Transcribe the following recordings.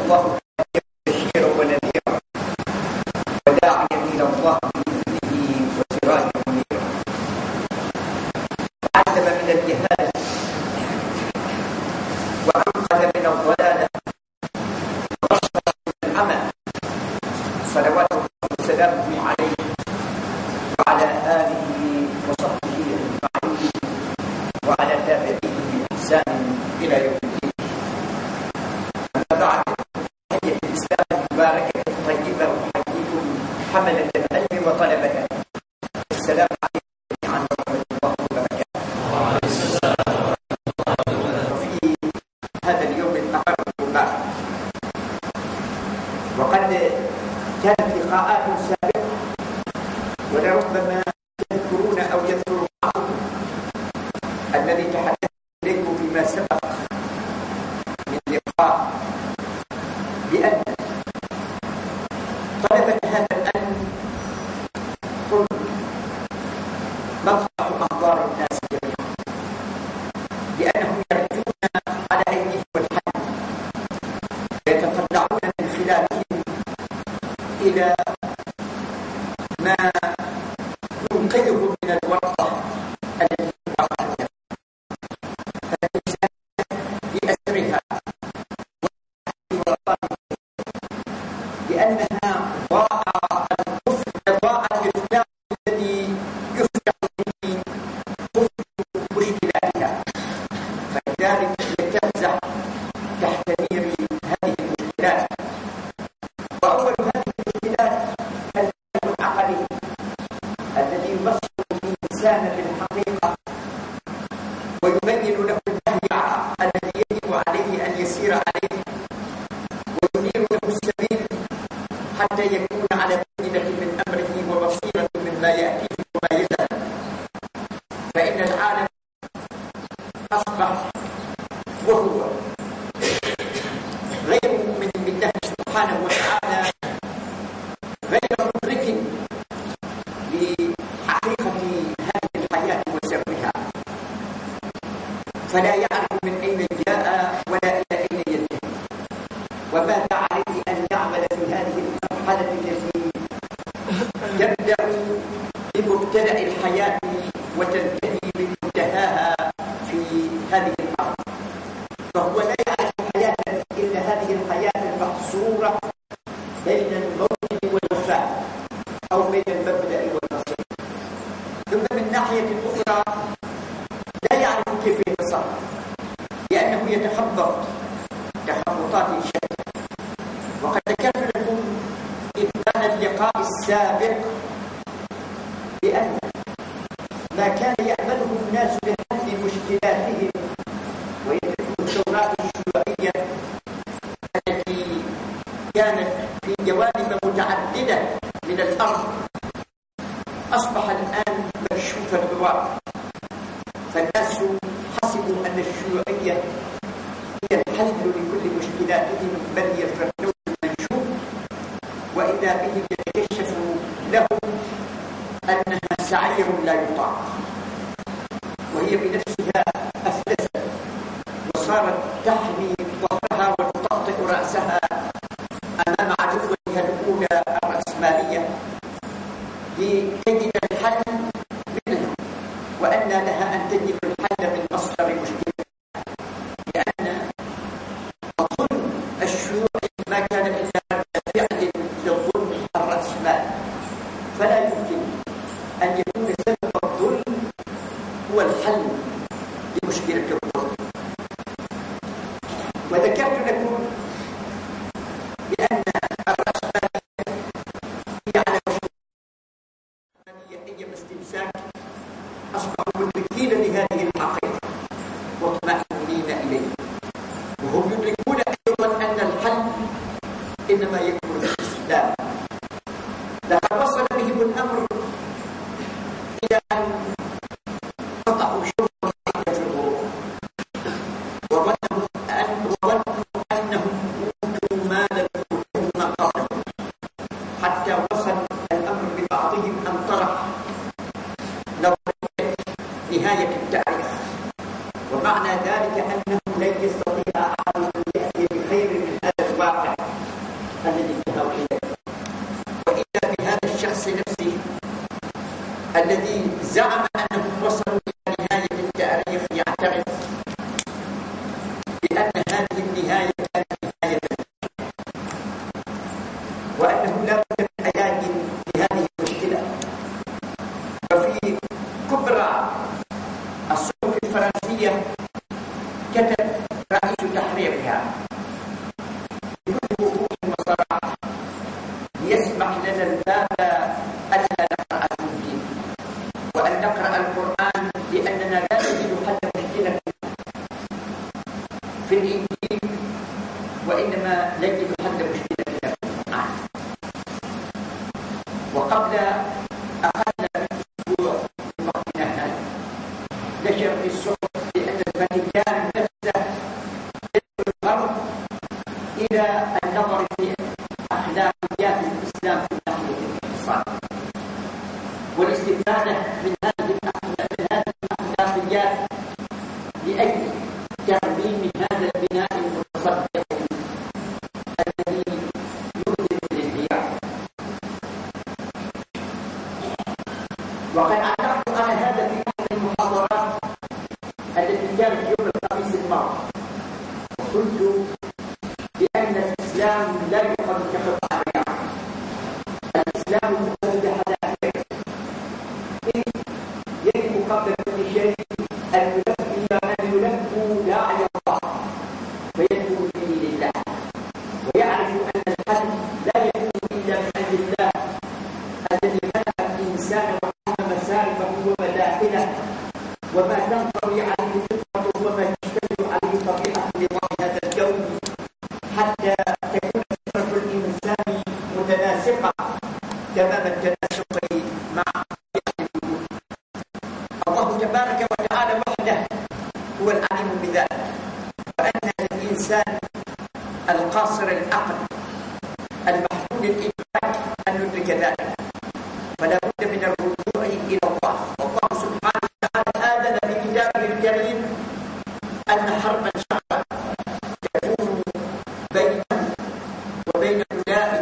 الله بشيرا ونذيرا وداعيا إلى الله بإذنه وسراجا منيرا. علم من الجهالة وأنقذ من الضلالة وبشر من العمى، صلوات الله وسلامه عليه وعلى آله وصحبه أجمعين وعلى تابعيه بإحسان إلى يوم الدين. أما بعد، تحية الإسلام المباركة الطيبة أحييكم حملة العلم وطلبته. السلام عليكم جميعا ورحمة الله وبركاته. وفي هذا اليوم الأحد المبارك، وقد كانت لقاءات سابقة ولربما تذكرون أو يذكر بعضكم الذي تحدثت إليكم فيما سبق من لقاء بأن طلبة هذا العلم هم مطرح أنظار الناس جميعا، لأنهم يرجون على أيديهم الحل ويتطلعون من خلالهم إلى ما ينقذهم من الورطة التي وقعت فالإنسان بأسرها لأنها ضاع الكفر، ضاع الإفتاح الذي يفتح به كفر مشكلاتها، فلذلك يتنزع تحت نير هذه المشكلات. وأول هذه المشكلات الفهم العقلي الذي يبصر الإنسان بالحقيقة ويبين له النهي الذي يجب عليه أن يسير عليه وينير له السبيل حتى يكون على بينة من أمره وبصيرة مما يأتيه وما يذهب. فإن العالم أصبح وهو غير مؤمن بالله سبحانه وتعالى، غير مدرك لحقيقة هذه الحياة وسرها، فلا يعرف من أين جاء ولا إلى أين ينتهي، وماذا عليه أن يعمل في هذه المرحلة التي تبدأ بمبتدأ الحياة وتنتهي بمنتهاها في هذه الأرض. فهو لا يعرف حياة إلا هذه الحياة المحصورة بين الموت والوفاة أو بين المبدأ والمصير. ثم من ناحية أخرى لا يعرف كيف يتصرف، لأنه يتخبط تخبطات شتى. وقد ذكرت لكم إذ كان اللقاء السابق بأن ما كان يعمله الناس لحل مشكلاتهم ويدعون الثورات الشيوعية التي كانت في جوانب متعددة من الأرض أصبح الآن مكشوف الغبار، فالناس حسبوا أن الشيوعية هي الحل لكل مشكلاتهم، بل هي الفردوس المنشوف، وإذا بهم يتكشف لهم أنها سعير لا يطاق، وهي بنفسها أفلست وصارت تحمي ظهرها وتطأطئ رأسها أمام عدوها الأولى الرأسمالية لكي تجد الحل منها، وأن لها أن تجد الحل من مصدر مشكلة، لأن الظلم الشيوعي ما كان إلا رد فعل للظلم الرأسمالي، فلا يمكن أن يكون سبب الظلم هو الحل لمشكلة الظلم. وذكرت لكم بأن الرأسمالية هي على وشك أيام استمساك أصبحوا مدركين لهذه الحقيقة وطمأنين إليه، وهم يدركون أيضا أن الحل إنما يكون في الإسلام. لقد وصل بهم الأمر إلى أن قطعوا شرب رائحة الغرور، وظنوا أنهم أوتوا مالا ثم قتلوا، حتى وصل الأمر ببعضهم أن طرح نظرية نهاية التاريخ، ومعنى ذلك أنه لن يستطيع أحد أن يأتي بخير من هذا الواقع الشخص نفسه الذي زعم أنهم وصلوا إلى نهاية التاريخ يعترف بأن هذه النهاية كانت نهاية وأنه لا بد من علاج لهذه المشكلة. وفي كبرى الصحف الفرنسية كتب رئيس تحريرها بكل وضوح وصراحة ليسمح لنا الباب ألا نقرأ الإنجيل وأن نقرأ القرآن لأننا لا نجد حل مشكلة في الإنجيل وإنما نجد حل مشكلة في القرآن. وقبل أقل من أسبوع من وقتنا هذا نشر في الصحف بأن الفاتيكان نفسه يدعو الغرب إلى النظر في أخلاقيات الإسلام في ناحية الاقتصاد والاستفادة من هذه الأخلاقيات لأجل ترميم هذا البناء المتصدق الذي يؤذن للانهيار. وقد أعتقد أنا هذا في أحد المحاضرات التي كانت يوم الخميس الماضي، وقلت بأن الإسلام لا يؤخذ كقطع غيار، الإسلام يؤخذ بحذافيره، يجب قبل كل شيء أن يلبوا داعي الله فيدعو فيه لله ويعرف أن الحل لا يكون إلا من عند الله الذي خلق الإنسان وحكم مسارفه ومداخله وما تنطوي عليه فطرته وما تشتمل عليه طبيعة نظام هذا الكون حتى تكون فطرة الإنسان متناسقة تمام التناسق مع طبيعة الوجود. الله تبارك وتعالى وحده هو العليم بذلك، وأن الإنسان القاصر العقل المحدود الإدراك أن يدرك ذلك، فلا بد من الرجوع إلى الله. والله سبحانه وتعالى آذن في كتابه الكريم أن حربا شعبا تكون بينه وبين أولئك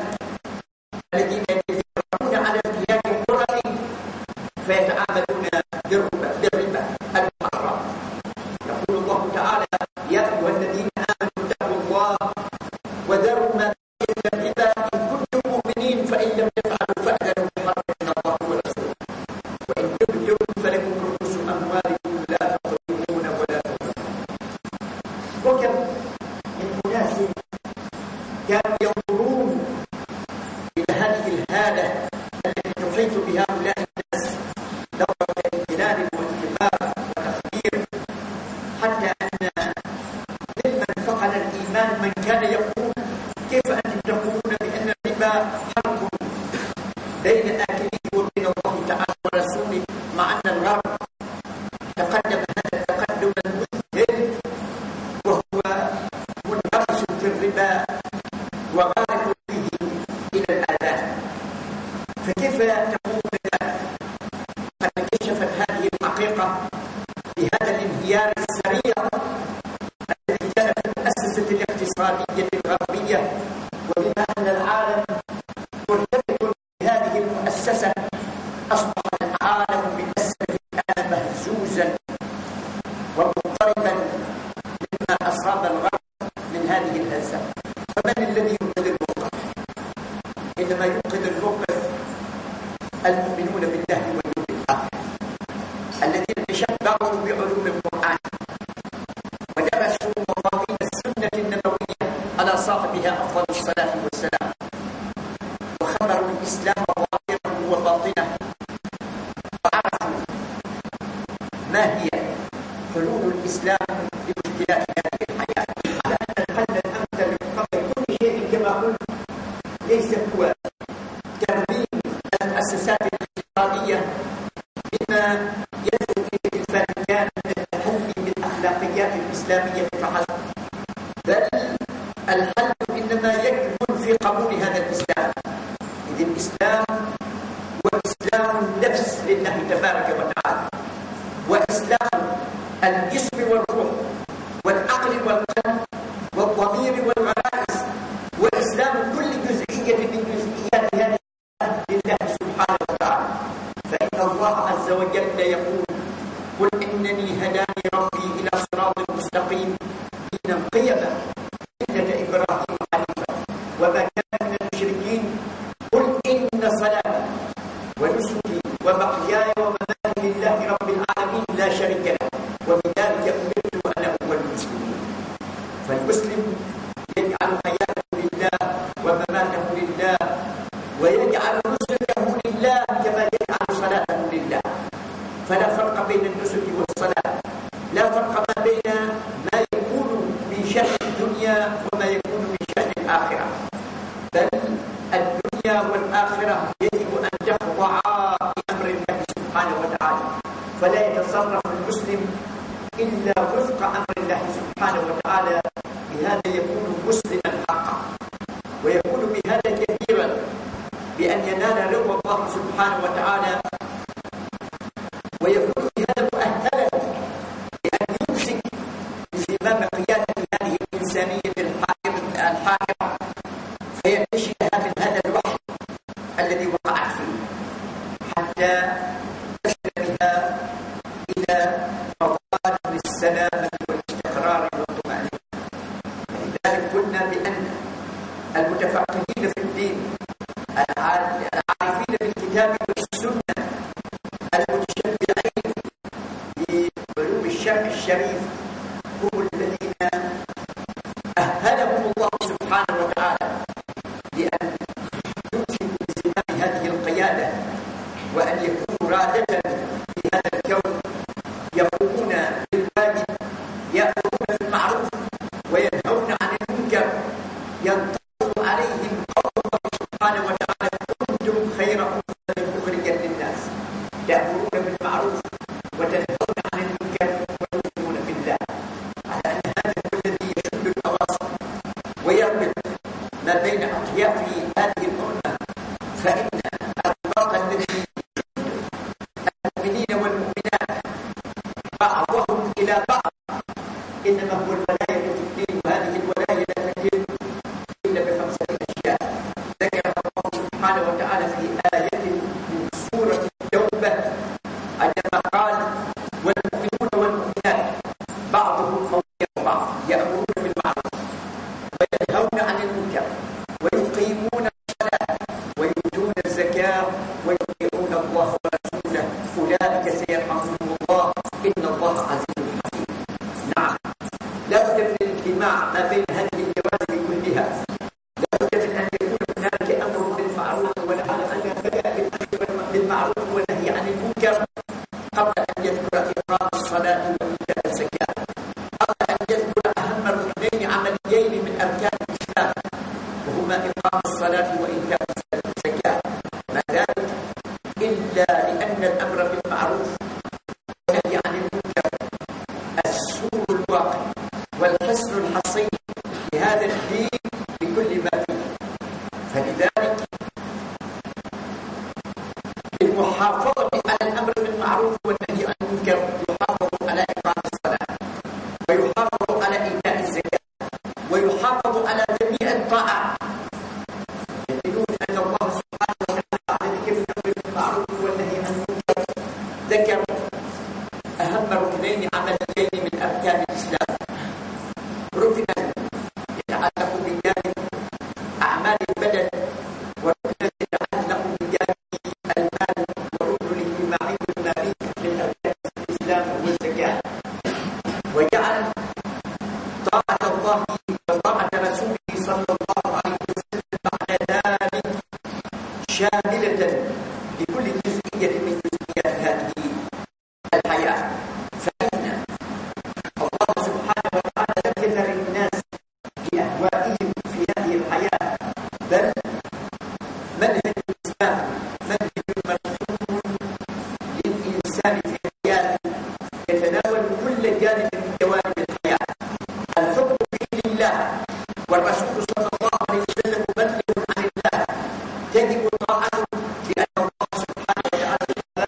الذين يتجرؤون على انتهاك الحرم فيتعاملون بالربا المحرم. يقول الله تعالى: يا أيها الذين آمنوا اتقوا الله وذروا ما بقي من الربا إن كنتم مؤمنين فإن لم تفعلوا فأذنوا بحرب من الله ورسوله وإن تبتم فلكم رؤوس أموالكم لا تظلمون ولا تظلمون. وكم من أناس كانوا ينظرون إلى هذه الهالة التي تحيط بهؤلاء الناس نظرة امتنان وانتقام وتقدير، حتى أن ممن فقد الإيمان من كان يقول: كيف أنتم تقولون بأن الربا حرب بين آكله وبين الله تعالى ورسوله، مع أن الغرب تقدم هذا التقدم المذهل وهو منغمس في الربا وغارق فيه إلى الآذان. فكيف تقول ذلك؟ قد كشفت هذه الحقيقة بهذا الانهيار السريع الذي كان في المؤسسة الاقتصادية الغربية، وبما أن العالم مرتبط بهذه المؤسسة أصبح العالم بأسره الآن مهزوزا ومضطربا مما أصاب الغرب من هذه الهزة. فمن الذي ينقذ الموقف؟ إنما ينقذ الموقف المؤمنون بالله واليوم الآخر الذين تشبعوا بعلوم القرآن ودرسوا مضامين السنة النبوية على صاحبها أفضل الصلاة والسلام، وخبروا الإسلام ظاهره وباطنه، وعرفوا ما هي حلول الإسلام لمشكلات هذه الحياة، على أن الحل الأمثل قبل كل شيء كما قلت ليس هو ترميم المؤسسات الاقتصادية بما يدعو إليه الفاتيكان من التحلي بالأخلاقيات الإسلامية فحسب، بل الحل إنما يكمن في قبول هذا الإسلام. إذ الإسلام هو إسلام النفس لله تبارك وتعالى، وإسلام الجسم والروح والعقل والقلب والضمير والغرائز، وإسلام كل جزئية من جزئيات هذه لله سبحانه يقول: قل إنني هداني ربي إلى صراط مستقيم دينا قيما ملة إبراهيم حنيفا وما كان من المشركين. قل إن صلاتي ونسكي ومحياي ومماتي لله رب العالمين لا شريك له وبذلك أمرت وأنا أول المسلمين. فالمسلم يجعل حياته لله ومماته لله، ويجعل نسكه لله كما يجعل صلاته لله. فلا فرق بين النسك والصلاة، لا فرق ما بين ما يكون من شأن الدنيا وما يكون من شأن الآخرة، بل الدنيا والآخرة يجب أن تخضعا لأمر الله سبحانه وتعالى، فلا يتصرف المسلم إلا وفق أمر الله سبحانه وتعالى. بهذا يكون مسلما حقا، ويكون بهذا جديرا بأن ينال رضا الله سبحانه وتعالى، ويكون بهذا مؤهلا بأن يمسك بزمام قيادة هذه الإنسانية الحاكمة فينتشلها من هذا الوحي الذي وقعت فيه حتى تصل بها إلى مظاهر السلامة والاستقرار والطمأنينة. لذلك قلنا بأن المتفقهين في الدين العارفين بالكتاب والسنة المتشبعين بعلوم الشرع الشريف هم الذين أهلهم الله سبحانه وتعالى لأن يمسكوا بزمام هذه القيادة وأن يكونوا رادة في هذا الكون، يقومون بالواجب، يأمرون بالمعروف وينهون عن المنكر، ينطبق عليهم قول الله سبحانه وتعالى: كنتم خير أمة أخرجت للناس تأمرون بالمعروف وتنهون عن المنكر وتؤمنون بالله. على أن هذا هو الذي يشد الأواصر ويربط ما بين أطياف هذه الأمة، فإن الرباط الذي المؤمنين والمؤمنات بعضهم إلى بعض إنما هو الولاية في الدين، وهذه الولاية لا تتم إلا بخمسة أشياء ذكرها الله سبحانه وتعالى في آية من سورة التوبة عندما قال: والمؤمنون والمؤمنات بعضهم أولياء بعض يأمرون بالمعروف وينهون عن المنكر ويقيمون الصلاة ويؤتون الزكاة ويطيعون الله ورسوله أولئك سيرحمهم الله إن الله عزيز حكيم. نعم، لا بد من الاجتماع ما بين هذه الجوانب كلها، لا بد من أن يكون هناك أمر بالمعروف بالمعروف والنهي عن المنكر قبل أن يذكر إقام الصلاة وإيتاء الزكاة، قبل أن يذكر أهم ركنين عمليين من أركان الإسلام وهما إقام الصلاة وإيتاء الزكاة. ما ذلك إلا لأن الأمر بالمعروف والنهي عن المنكر السور الواقع والحصن الحصين لهذا الدين بكل ما فيه. فلذلك المحافظة على الأمر بالمعروف والنهي عن المنكر يحافظ على إقام الصلاة ويحافظ على إيتاء الزكاة ويحافظ على جميع الطاعات. يقولون أن الله سبحانه وتعالى بعد ذكر الأمر بالمعروف والنهي عن المنكر ذكر أهم ركنين عمليين من أركان الإسلام: ركنا يتعلق بجانب أعمال البدن، وركنا يتعلق بجانب المال، وركن الاجتماعي المالي من أركان الإسلام والزكاة. وجعل طاعة الله وطاعة رسوله صلى الله عليه وسلم بعد ذلك شاملة لكل جزئية من جزئيات هذه الحياة. فإن الله سبحانه وتعالى لم يذر الناس بأهوائهم في هذه الحياة، بل منهج الإسلام منهج مرسوم للإنسان في حياته يتناول كل جانب من جوانب الحياة. الحكم فيه لله، والرسول صلى الله عليه وسلم مبلغ عن الله، تجب طاعته لأن الله سبحانه وتعالى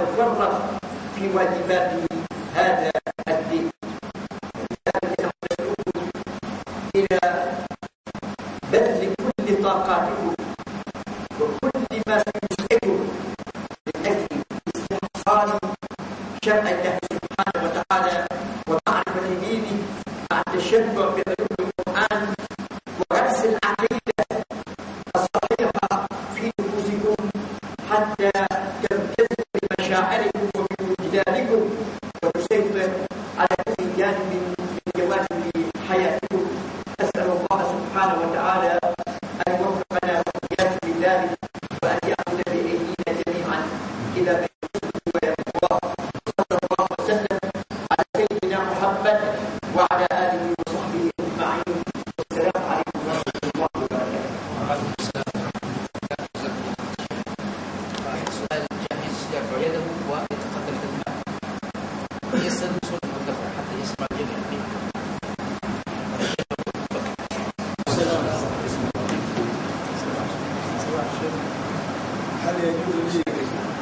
نتفرغ في واجبات هذا الدين. لذلك نحن ندعوكم إلى بذل كل طاقاتكم وكل ما في وسعكم من أجل استحصال شرع الله سبحانه وتعالى ومعرفة دينه مع التشبع بعلوم القرآن وغرس العقيدة الصحيحة في نفوسكم حتى تمتزج بمشاعركم وبوجدانكم وتسيطر على كل جانب من جوانب حياتكم. أسأل الله سبحانه وتعالى أن يوفقنا وإياكم لذلك وأن يأخذ بأيدينا جميعا إلى ما يحبه ويرضاه. صلى الله وسلم على سيدنا محمد وعلى آله وصحبه أجمعين. والسلام عليكم ورحمة الله وبركاته. سؤال جاهز يرفع يده ويتقدم بالماء يسأل سؤال مدفع حتى يسمع الجميع. هل يجوز لي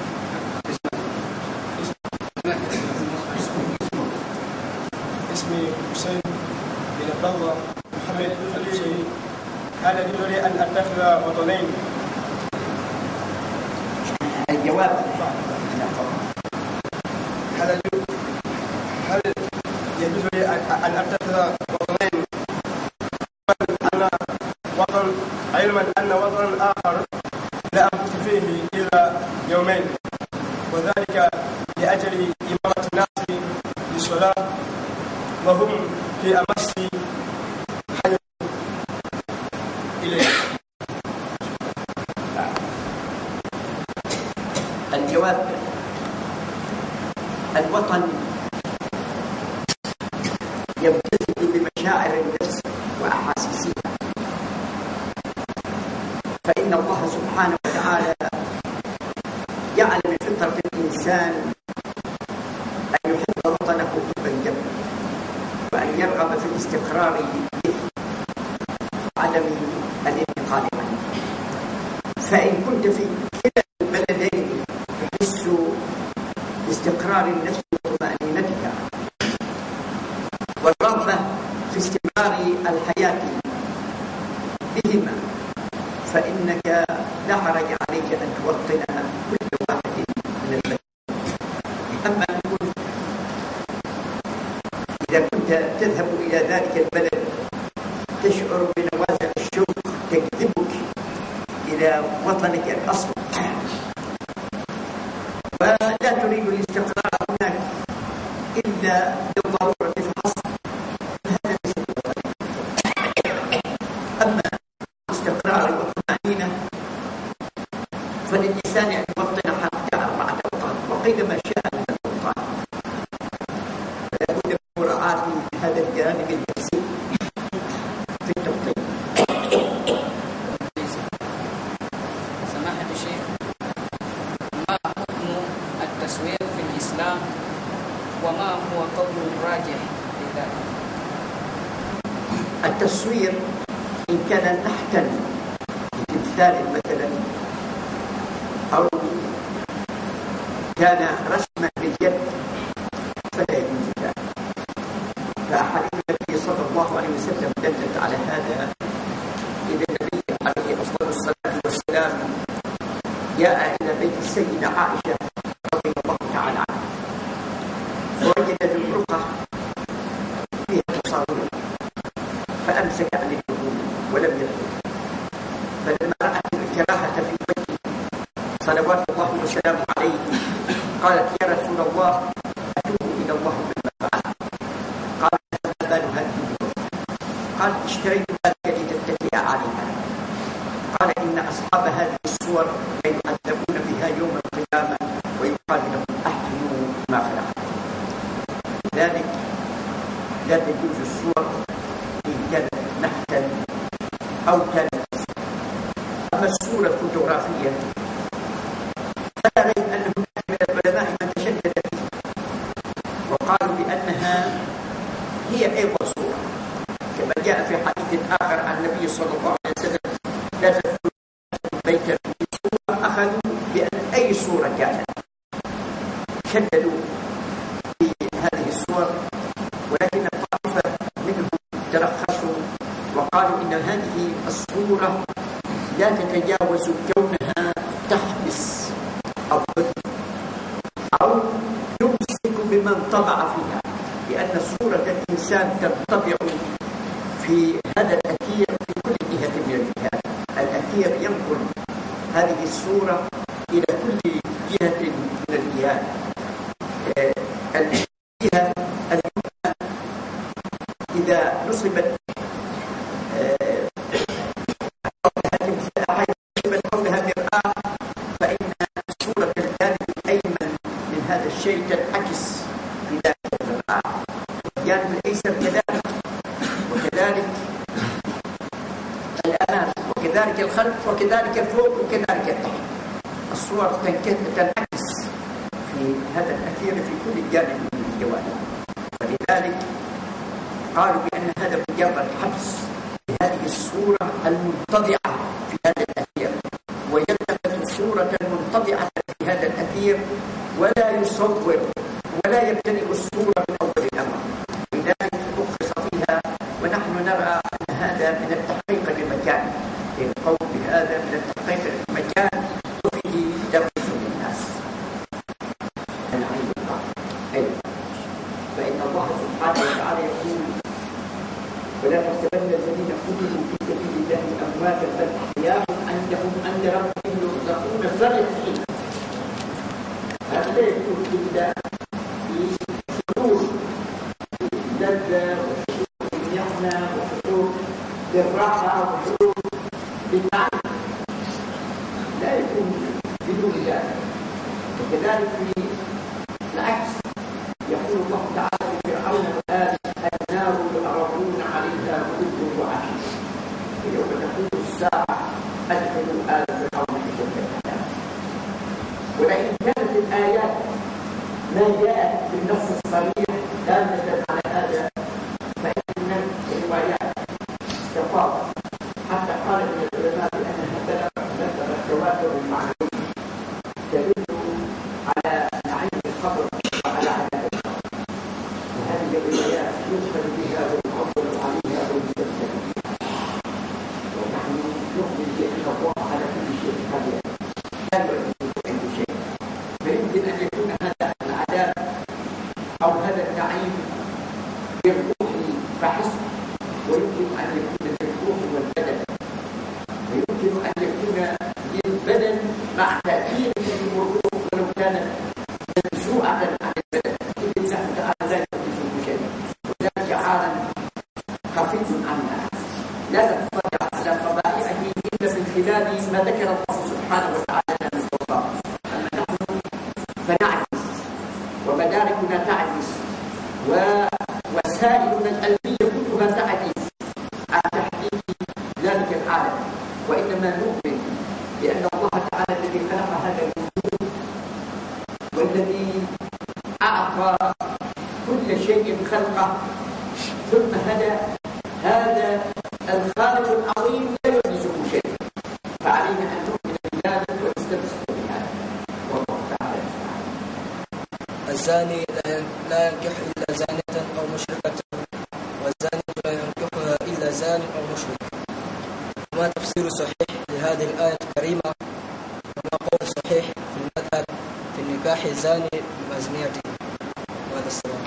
اسمي حسين بن عبد الله محمد الحسيني، هل يجوز لي ان اتخذ وطنين؟ الجواب هل يجوز لي ان اتخذ وطنين؟ وطن علما ان وطنا اخر لا امكث فيه الا يومين، وذلك لاجل امامه الناس للصلاه وهم في امس حاجه اليه. الجواب الوطن يمتزج بمشاعر النفس وأحاسيسها، فإن الله سبحانه وتعالى جعل من فطرة الإنسان أن يحب وطنه حبا جما وأن يرغب في الاستقرار به وعدم الانتقال عنه. فإن كنت في كلا البلدين تحس باستقرار النفس وطمأنينتها والرغبة في استمرار الحياة بهما، فإنك لا حرج عليك أن توطن كل واحد من البلد. أما إذا كنت تذهب إلى ذلك البلد تشعر بنوازل الشوق تجذبك إلى وطنك الأصل ولا تريد الاستقرار هناك إلا للضرورة فحسب، هذا ليس بوطنك. أما الاستقرار والطمأنينة فللإنسان أن يوطن حتى 4 أوطان وقيل ما شاء من الأوطان، فلا بد من مراعاة هذا الجانب النفسي في التوطين. سماحة الشيخ، ما حكم التصوير في الإسلام وما هو قول الراجح لذلك؟ التصوير إن كان نحتا بتمثال مثلا أو كان رسما باليد فلا يجوز ذلك، فأحاديث النبي صلى الله عليه وسلم دلت على هذا. إذا النبي عليه أفضل الصلاة والسلام جاء إلى بيت السيدة عائشة رضي الله تعالى عنها فوجد زمرقة فيها تصاوير فأمسك عن الدخول ولم يدخل، فلما رأت الكراهة في وجهه صلوات الله وسلامه عليه قالت يا رسول الله أتوب إلى الله مما فعلت. قال ما بال هذه الوجه؟ قال اشتريت ذلك لتتكئ عليها. قال إن أصحاب هذه الصور ليعذبون بها يوم القيامة ويقال لهم أحسنوا ما خلقت. لذلك لا تجوز الصور إن كانت نحتا أو كانت رسما. أما الصورة الفوتوغرافية فلا ريب أن هناك من العلماء من تشدد فيها وقالوا بأنها هي أيضا صورة، كما جاء في حديث آخر عن النبي صلى الله عليه وسلم لا تدخلوا بيتا في صورة أخذوا بأن أي صورة كانت. شددوا في هذه الصور، ولكن طائفة منهم ترخصوا وقالوا إن هذه الصورة لا تتجاوز كونها تحبس أو يمسك بمن طبع فيها، لأن صورة الإنسان تنطبع في هذا الأثير في كل جهة من الجهات. الأثير ينقل هذه الصورة إلى كل جهة من الجهات. الجهة اليمنى إذا نصبت حولها مرآة فإن صورة الجانب الأيمن من هذا الشيء تنعكس في ذلك المرآة، الجانب الأيسر كذلك، وكذلك الأمام، وكذلك الخلف، وكذلك الفوق، وكذلك التحت. الصور تنعكس في هذا الأثير في كل جانب من الجوانب، ولذلك قالوا بأن هذا مجرد حبس لهذه الصورة المنتضعة في هذا الأثير، ويلتقط صورة منتضعة في هذا الأثير ولا يصور ولا يبتدئ الصورة من أول الأمر، لذلك رخص فيها. ونحن نرى أن هذا من التحقيق للمكان، القول بهذا من التحقيق للمكان وفيه ترخيص للناس. العين أيضا، فإن الله سبحانه وتعالى يقول: ولا تحسبن الذين قتلوا في سبيل الله أمواتا بل أحياء عند ربهم يرزقون فرحين. هذا يكون إلا في شعور لذة وشعور بالنعمة وشعور بالراحة وشعور بالنعم، لا يكون بدون ذلك. وكذلك في العكس يقول الله تعالى لفرعون وآل: النار يعرضون عليها غدوا وعشيا ويوم تقوم الساعة أدخلوا آل فرعون أشد العذاب. ولئن كانت الآيات ما جاءت بالنص الصريح دالة على هذا، فإن الروايات استفاضت حتى قال من العلماء بأنها بلغت التواتر المعنوي تدل على نعيم القبر وعلى عذاب القبر، وهذه الروايات يؤخذ بها ويعول عليها ويستدل بها، ونحن نؤمن بأن الله على كل شيء قدير لا يعجزه عنده شيء. فيمكن أن يكون هذا العذاب أو هذا النعيم بالروح فحسب، ويمكن أن يكون بالروح والبدن، ويمكن أن يكون بالبدن مع تأثير الروح ولو كانت منزوعة عن البدن، إذ الله تعالى لا يعجزه شيء، وذلك عالم خفيف عنا لا نطلع على طبائعه إلا من خلال ما ذكر الله سبحانه وتعالى من الوصف. أما نحن فنعجز ومداركنا تعجز ووسائلنا القلبية كلها تعجز عن تحقيق ذلك العالم، وإنما نؤمن بأن الله تعالى الذي خلق هذا الوجود والذي أعطى كل شيء خلقه ثم هدى هذا الخالق العظيم لا يعجزه شيء، فعلينا أن نؤمن بهذا ونستمسك بهذا، والله تعالى يسمع. الزاني لا ينكح إلا زانية أو مشركة، والزانية لا ينكحها إلا زان أو مشرك. وما تفسير صحيح لهذه الآية الكريمة؟ وما قول صحيح في المذهب في النكاح الزاني بمزنيته؟ وهذا السلام.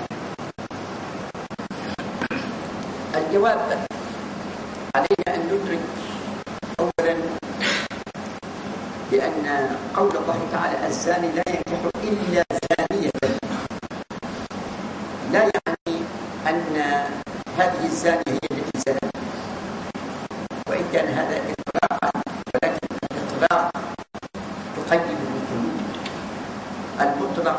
الجواب علينا أن ندرك أولا بأن قول الله تعالى: الزاني لا ينكح إلا زانية، لا يعني أن هذه الزانية هي التي زنت، وإن كان هذا إطلاقا، ولكن الإطلاق تقيد بالقيود. المطلق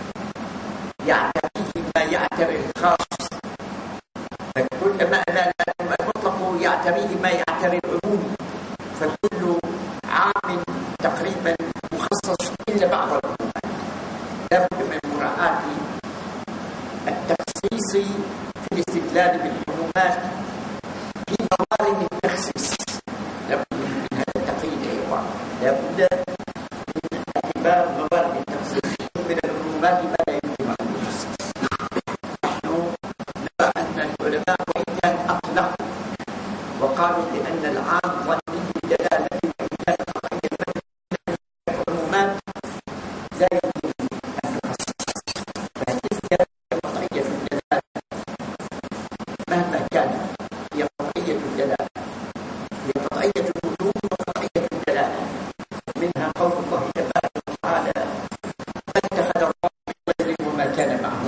يعتريه ما يعتري الخاص، فكلما المطلق يعتريه ما يعتري العموم، فكل عام تقريبا مخصص إلا بعض العمومات. لا بد من مراعاة التخصيص في الاستدلال بالعمومات في موارد التخصيص، لا بد من هذا التقييد أيضا، لا بد من اعتبار موارد التخصيص من العمومات هذه ما لا يمكن أن يخصص. نحن نرى أن العلماء وإن كان أطلقوا وقالوا بأن العام ظني الدلالة وإن كان قطعية العمومات لا يمكن أن يخصص. فتلك قطعية الدلالة مهما كانت هي قطعية الدلالة، هي قطعية الوجود وقطعية الدلالة. منها قول الله تبارك وتعالى فاتخذ الله من ولد وما كان معه،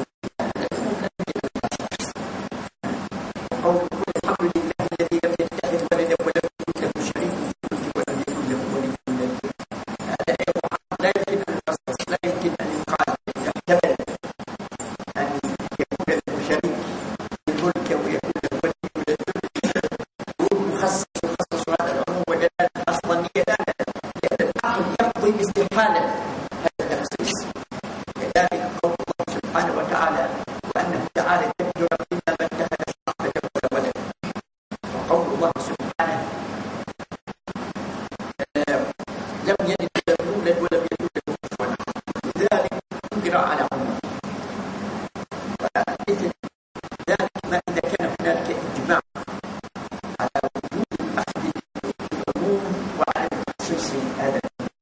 وقول الحمد لله الذي لم يتخذ ولدا ولم يكن له شريك في الملك ولم يكن له ولي من الذل. هذا أيضا لا يمكن أن يخصص، لا يمكن أن يقال يحتمل أن يكون له شريك في الملك ويكون له ولي من الذل. هو مخصص يخصص هذا العموم ودلالة أصلانية لا، لأن العقل يقضي باستحالة هذا التخصيص. كذلك قول الله سبحانه وتعالى وأنه تعالى تكبر فيما من اتخذ صاحبة ولا ولد. وقول الله سبحانه لم يلد ولم يولد ولم يكن له كفوا أحد، لذلك انكر على عموم. ومثل ذلك ما إذا كان هناك إجماع على وجود الأخذ بالعموم وعلى التخصيص هذا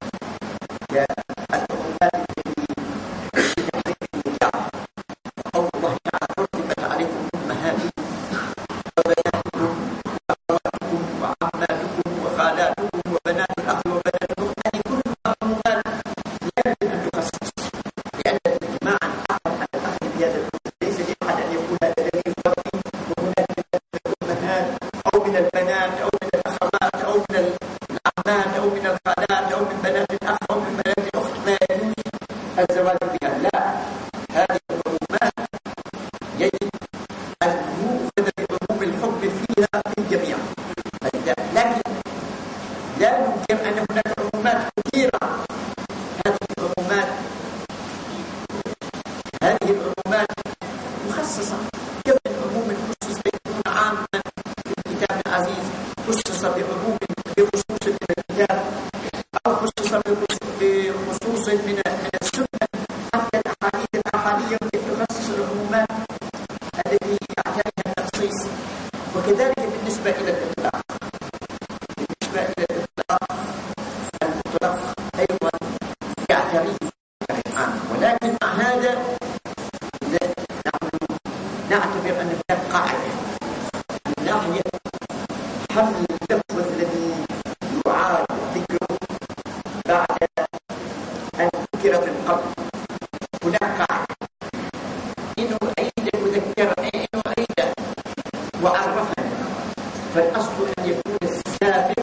كالعقوبات التي في تحريم النكاح. وقول الله تعالى حرمت عليكم أمهاتكم وبناتكم وأخواتكم وعماتكم وخالاتكم وبنات الأخ وبنات الأخت. هذه كلها عمومات لا يمكن أن تخصص، لأن الإجماع انعقد على الأخذ بهذا الحكم. ليس لأحد أن يقول هذا دليل قطعي وهناك من الأمهات أو من البنات أو من الأخوات أو من العمات أو من الخالات أو من بنات الأخ أو من بنات الأخت ما يجوز الزواج بها. لا، هذه العمومات يجب أن يؤخذ بعموم الحكم فيها في الجميع. لكن لا يمكن أن هناك عمومات كثيرة. هذه العمومات مخصصة، كما العموم الخصوص يكون عاما في الكتاب العزيز، خصص بعموم بخصوص من الكتاب أو خصص بخصوص من السنة. حتى الأحاديث الأحادية تخصص العمومات التي يعتريها التخصيص. وكذلك بالنسبة إلى الإطلاق، المطلق أيضا يعتريه العام. ولكن مع هذا نحن نعتبر أن هناك قاعدة من ناحية حمل اللفظ الذي يعاد ذكره بعد أن ذكر من قبل. هناك قاعدة إنه أعيد مذكرا، إنه أعيد وعرفنا، فالأصل أن يكون السابق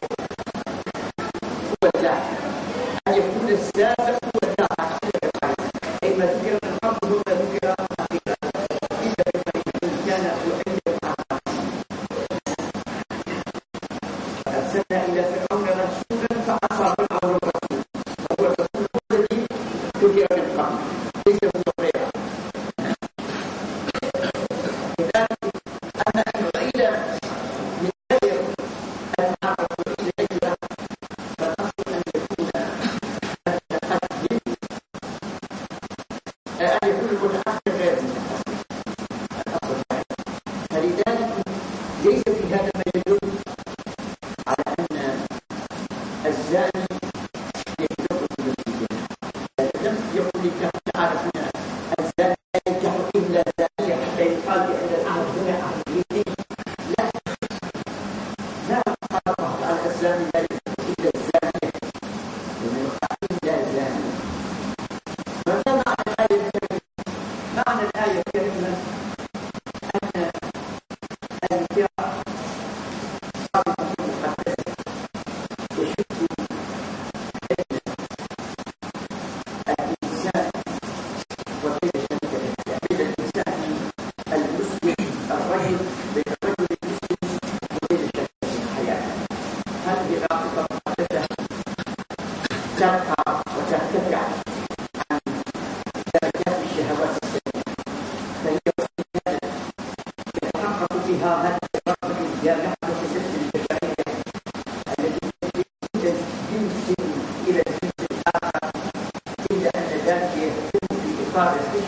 هو اللاحق، أن يكون السابق هو اللاحق. أي ما ذكر من قبل هو ما ذكر أخيرا، إلا بما كان يعيد العقل. أرسلنا إلى فرعون رسولا فعصى فرعون الرسول، فهو الرسول الذي ذكر من قبل، ليس هو غيره. لذلك أما أن نعيد من غير أن نعرف نعيد غيره، فالأصل أن يكون المتقدم أن يكون المتأخر غير المتقدم. الأصل هذا. فلذلك ليس في هذا ما يدل على أن الزاني يبلغ النتيجة. لم يقل الله تعالى هنا الزاني لا ينكح إلا زانية حتى يقال بأن العهد هنا عهد جديد. لا، قال الله تعالى الزاني لا ينكح إلا الزانية ومن يقع إلا زاني. فما معنى الآية الكريمة؟ معنى الآية الكريمة أن النكاح صارت مقدسة يشد بين الإنسان وبين شريكته، بين الإنسان المسلم الرجل، بين الرجل المسلم وبين شريكته الحياة. هذه العاطفة المقدسة تبقى وترتفع عن درجات الشهوات السيئة، فهي وسيلة يتحقق بها هذا التفرق الجامع في جسد البشرية التي من جنس إلى الجنس الآخر، إلا أن ذلك يتم في إطار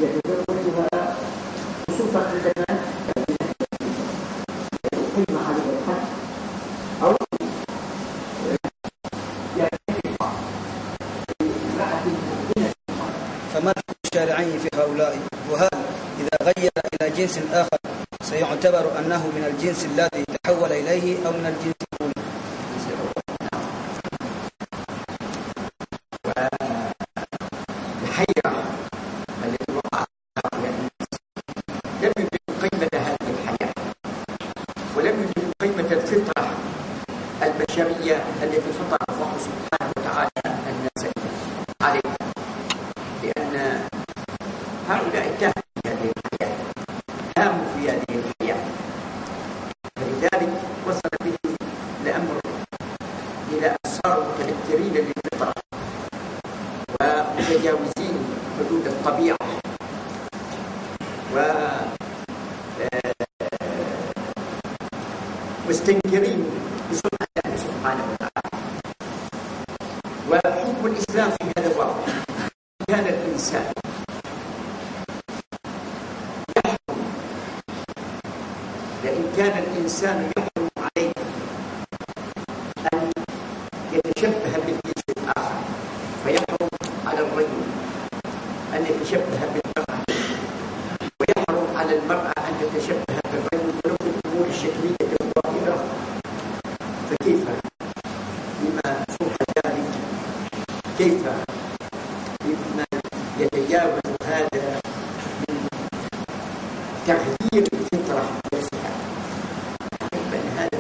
يتزوجها خصوصا عندما يقيم عليه الحد أو يعتنق بامرأة مؤمنة. فما الحكم الشارعي في هؤلاء؟ وهل إذا غير إلى جنس آخر سيعتبر أنه من الجنس الذي تحول إليه أو من الجنس الأولى؟ والحيرة التي وقعت هؤلاء الناس لم يدركوا قيمة هذه الحياة، ولم يدركوا قيمة الفطرة البشرية التي فطر الله سبحانه وتعالى الناس عليها، لأن هؤلاء تاهوا في هذه الحياة، هاموا في هذه الحياة، فلذلك وصل به الأمر إلى أن صاروا متنكرين للفطرة ومتجاوزين حدود الطبيعة مستنكرين بسنة الله سبحانه وتعالى. وحكم الإسلام في هذا واضح. كان الإنسان يحكم، لئن كان الإنسان يحكم عليه أن يتشبه بالجنس الآخر، فيحرم على الرجل أن يتشبه بالمرأة، ويحرم على المرأة أن تتشبه بالرجل ولو في الأمور الشكلية الظاهرة، فكيف بما فوق ذلك؟ كيف بما يتجاوز هذا من تغيير الفطرة نفسها؟ أن هذا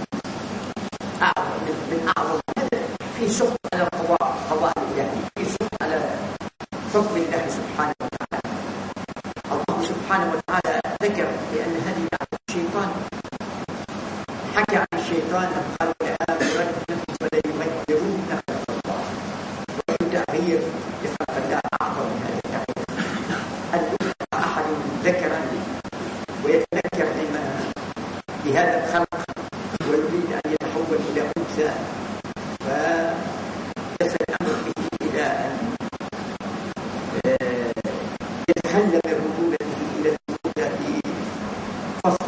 من أعظم هذا في سخط على القضاء الإلهي، في سخط على فضل الله سبحانه وتعالى. الله سبحانه وتعالى ذكر بأن هذه دعوة الشيطان، حكى عن الشيطان قال لآمرنهم فليغيرن خلق الله، وأي تغيير لخلق الله أعظم من هذا التغيير. أن يخلق أحد ذكرا ويتذكر بهذا الخلق ويريد أن يتحول إلى أنثى، فيصل الأمر به إلى أن يتخلى من رجولته إلى الرجولة بفصل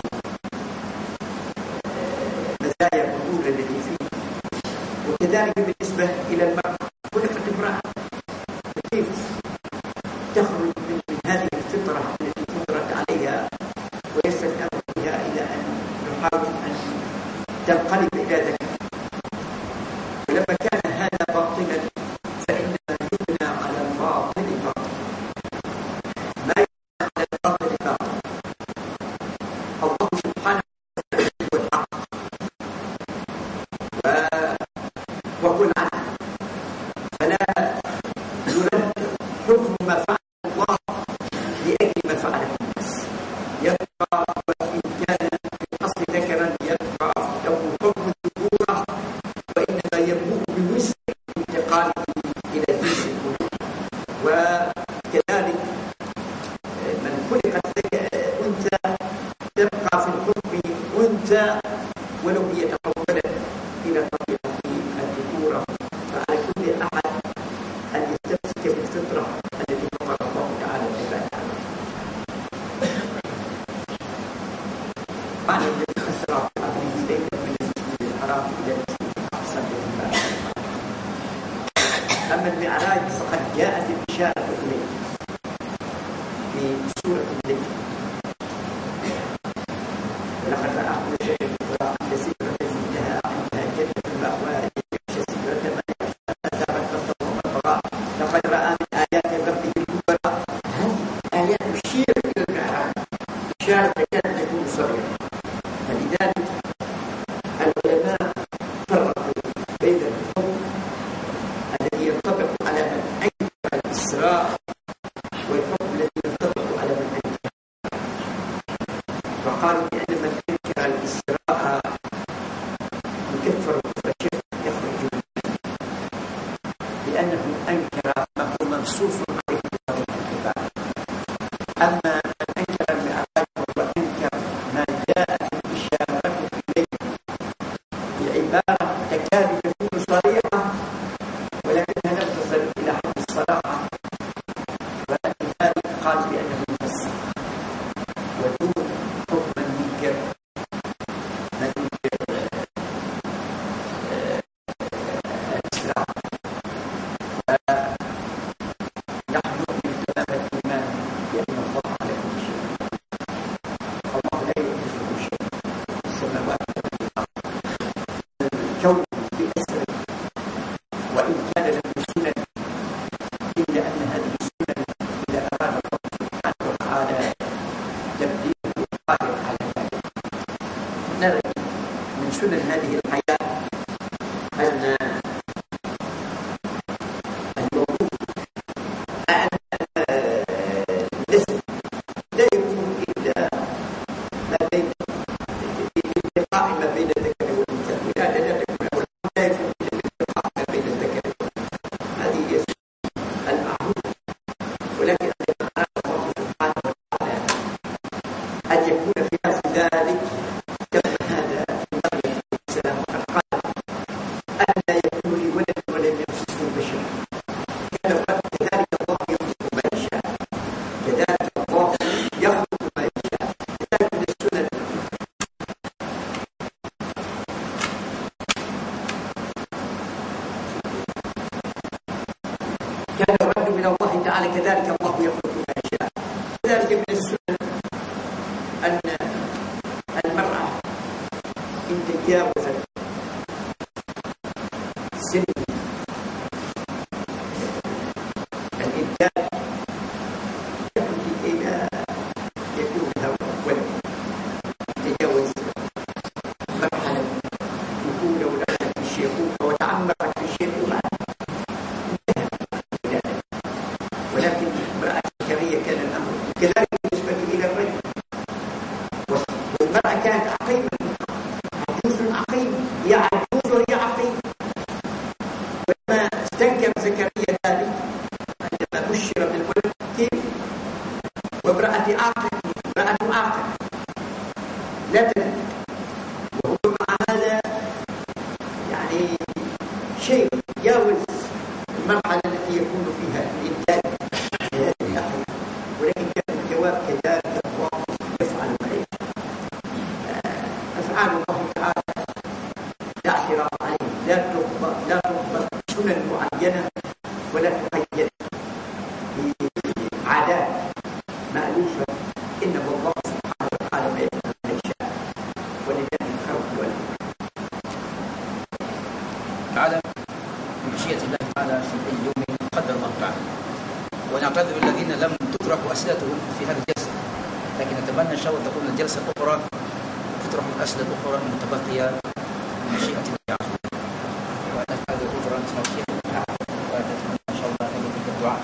مزايا الرجولة التي فيه. وكذلك بالنسبة إلى المرأة، خلقت امرأة، فكيف تخرج من هذه الفطرة التي فطرت عليها ويصل الأمر بها إلى أن يحاول أن تنقلب إلى ذكر؟ ولما كان هذا باطلا فإنما يبنى على الباطل باطل، ما يبنى على الباطل باطل. الله سبحانه وتعالى هو الحق، وقل عنه فلا يرد حكم ما فعل الله لأجل ما فعله الناس، يبقى وإن كان في الأصل ذكرا يبقى له حكم الذكورة، وإنما يبوء بوزر انتقاله إلى جنس الأنثى. وكذلك من خلقت أنثى تبقى في الحكم أنثى ولو هي تحولت إلى طبيعة الذكورة. فعلى كل أحد أن يستمسك بالفطرة التي فطر الله تعالى العباد عليها. معنى الذي أسرى في عبده ليلا من المسجد الحرام إلى المسجد الأقصى الذي باركنا حوله. أما المعراج فقد جاءت الإشارة إليه في سورة الليل، ولقد رأى كل شيء عند سدرة المنتهى عندها جنة المأوى يغشى سدرة ما يغشى أثار البصر وما طغى لقد رأى من آيات ربه الكبرى. هذه آيات تشير إلى المعراج إشارة كانت تكون صغيرة. فلذلك العلماء فرقوا بين الحكم الذي ينطبق على من أنكر الإسراء والحكم الذي ينطبق على من أنكر، فقالوا بأن من أنكر الإسراء يكفر كفر يخرج منه، لأنه أنكر ما هو منصوص عليه بطريقة الكفار. أما سنن هذه الحياة أن الوضوء الجسد لا يكون إلا ما بين الالتقاء ما بين الذكر والأنثى، ولهذا لا يكون إلا الالتقاء ما بين الذكر والأنثى. هذه هي المعروفة، ولكن أراد الله سبحانه وتعالى أن يكون في نفس ذلك كما هذا مريم عليه السلام وقد قال أن لا يكون لي ولد ولم يمسسني بشر. كذلك الله يخلق ما يشاء، كذلك الله يخلق ما يشاء. ذلك من السنن. كان الرد من الله تعالى كذلك الله يخلق ما يشاء. كذلك من السنن أن المرأة إن تجاوزت سن الإنجاب يكون إلى يكون لها ولد، تجاوز مرحلة الطفولة ودخلت في الشيخوخة وتعمقت في الشيخوخة، ولكن امرأة ذكرية كان الأمر كذلك بالنسبة إلى الرجل. والمرأة كانت عقيمة، عجوز عقيم، هي عجوز وهي عقيم. ولما استنكر زكريا ذلك عندما بشر بالولد كيف؟ وامرأة عاقل، امرأة عاقل لا تلد، وهو مع هذا يعني شيء يجاوز المرحلة التي يكون فيها الإنتاج في هذه الناحية، ولكن كان الجواب كذلك الله يفعل ما يشاء. أفعال الله تعالى لا اعتراض عليه، لا تضبط سنن معينة ولا تقيد بعادات مألوفة، إنما الله سبحانه وتعالى ما يفعل ما يشاء، ولله الخلق والأمر. تعالى بمشيئة الله تعالى في أي يوم قدر الله تعالى. ونعتذر الذين لم تطرح أسئلتهم في هذا الجلسة، لكن نتمنى إن شاء الله تكون الجلسة الأخرى تطرح الأسئلة الأخرى المتبقية بمشيئة الله تعالى. ونسأل الأخرى نسمع ونتمنى إن شاء الله أن يكون الدعاء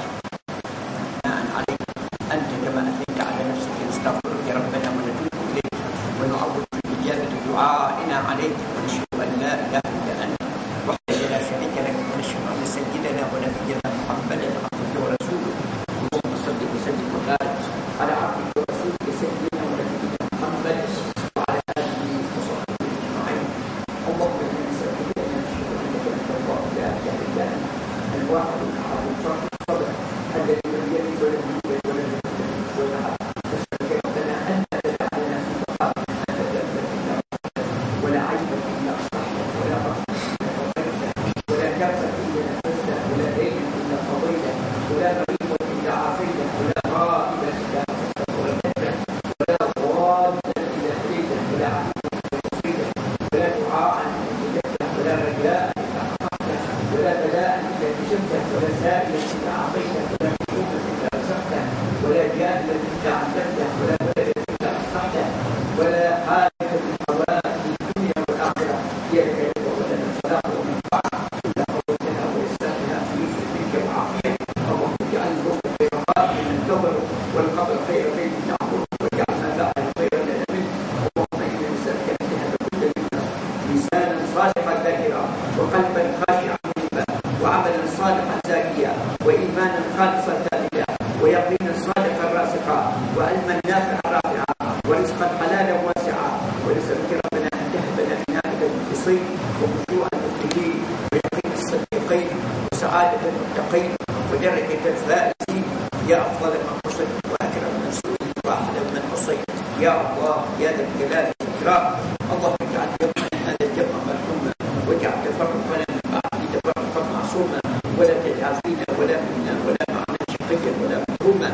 عليك أنت كما أثنيت على نفسك، نستغفرك ربنا ونتوب إليك ونعوذ بإجابة دعائنا عليك، ونشهد أن لا إله إلا أنت وحدك لا شريك لك، ونشهد أن سيدنا ونبينا محمدا عبده ورسوله. اللهم صل وسلم وبارك على عبدك ورسولك سيدنا ونبينا محمد وعلى آله وصحبه أجمعين. اللهم إنا نسألك أن نشهد أنك أنت الله لا إله إلا أنت الواحد الأحد الصمد الذي لم يلد ولم يولد ولم يكن له كفوا أحد. نسألك ربنا أن لا تدع لنا في مقامنا ذنبا إلا غفرته، ولا عيبا إلا أصلحته، ولا رحمة إلا غفرته، ولا كفا إلا نفسته، ولا دينا إلا قضيته، ولا مريضا إلا عافيته، ولا غائبا إلا غفرته وردته، ولا ضالا إلا هديته، ولا عبيدا إلا كفيته، ولا دعاء إلا جبته، ولا رجاء إلا حققته، ولا بلاء إلا كشفته، ولا سائلا إلا أعطيته، ولا مكروبا إلا رزقته، ولا جاهلا إلا علمته، ولا بلدا إلا أصلحته، ولا حاجة من حوائج الدنيا والآخرة هي لك رضا ولنا صلاح ومنفعة إلا قضيتها ويسرتها في يسرك وعافية. اللهم اجعل الروح خير قائم من الكبر، والقبر خير بيت نعبره، واجعل ما بعد خيرا لنا منه. اللهم إنا نسألك أن تهب كل منا لسانا صالحا ذاكرا، وقلبا خاشعا منيبا، وعملا صالحا زاكيا، وإيمانا خالصا ثابتا، ويقينا صادقا راسخا، وعلما نافعا رافعا، ورزقا حلالا واسعا. ونسألك ربنا أن تهب لنا عناية المخلصين، وخشوع المخلصين، ويقين الصديقين، وسعادة المتقين، ودرجة الفائزين. يا أفضل من قصد، وأكرم من سئل، وأحلم من حصيت. يا الله يا ذا الجلال والإكرام. اللهم اجعل جمعنا هذا الجمع مرحوما، واجعل تفرقنا من بعده تفرقا معصوما، ولا تجعل فينا ولا منا ولا معنا شقيا ولا محروما.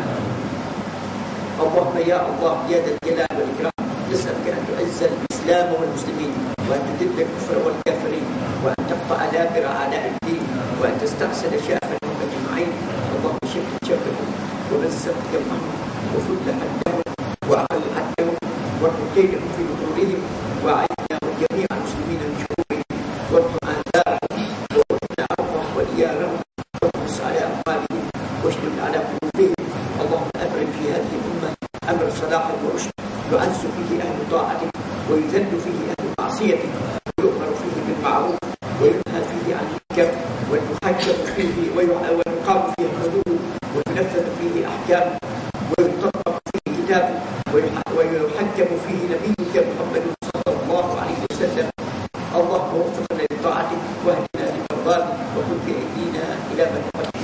اللهم يا الله يا ذا الجلال والإكرام، نسألك أن تعز الإسلام والمسلمين، وأن تذل الكفر والكافرين، وأن تقطع دابر أعداء الدين، وأن تستأصل شافهم أجمعين. اللهم شتت شملهم، ومزق جمعهم، وفل حدهم، وأعل حدهم، وارد كيدهم في نحورهم، وأعنا وجميع المسلمين صلاح ورشد، يعز فيه أهل طاعتك ويذل فيه أهل معصيتك، ويؤمر فيه بالمعروف وينهى فيه عن المنكر، ويحكم فيه ويقام فيه الحدود، وينفذ فيه أحكامه، ويطبق فيه كتابه، ويحكم فيه نبيك محمد صلى الله عليه وسلم. اللهم وفقنا لطاعتك واهدنا لمرضاتك، وخذ بأيدينا إلى من